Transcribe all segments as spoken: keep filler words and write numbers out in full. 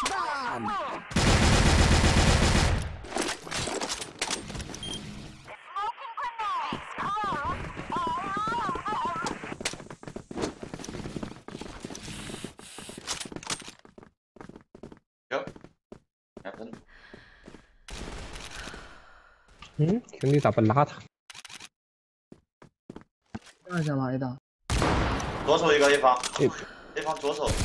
嗯，兄弟咋不拉他？ 让一下吗 ？A 档。 左手一个 A 方 ，A A 方左手。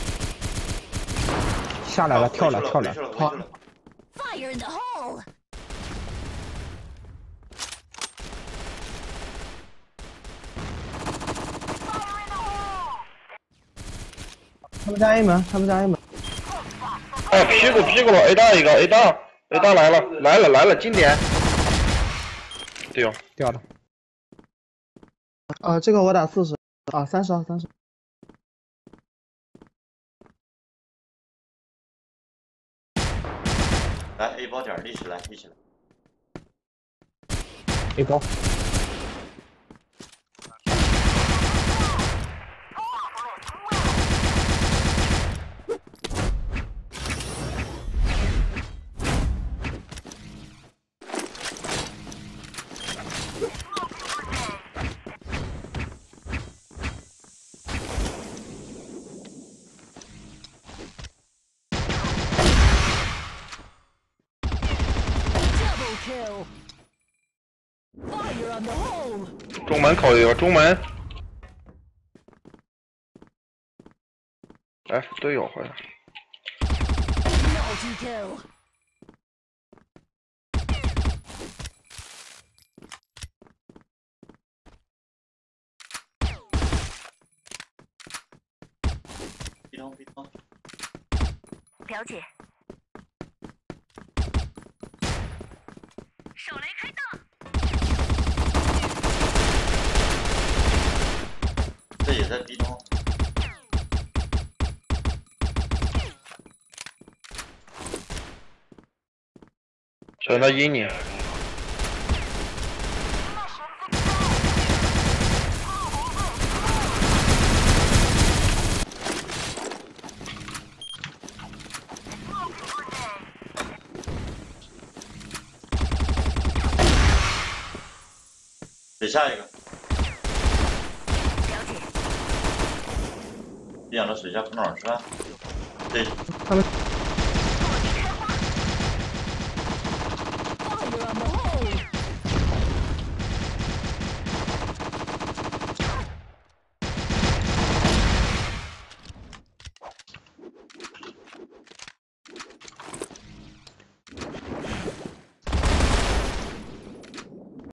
下来了，跳了，跳了， 好。 Fire in the hole！ 他们家 A 门，他们家 A 门。 哎，屁股屁股了 ，A 大一个 ，A 大 ，A 大来了，来了来了，经典。对哦， 掉了。 啊，这个我打四十，啊，三十啊，三十。 来 A 包点，立起来，立起来。 A 包。 中门口一个，中门。哎，队友回来。 别动，别动。 了解。手雷开大。 这也在 B 中。 选择阴你。 给下一个。 你养的水下空脑是吧？对。 他们。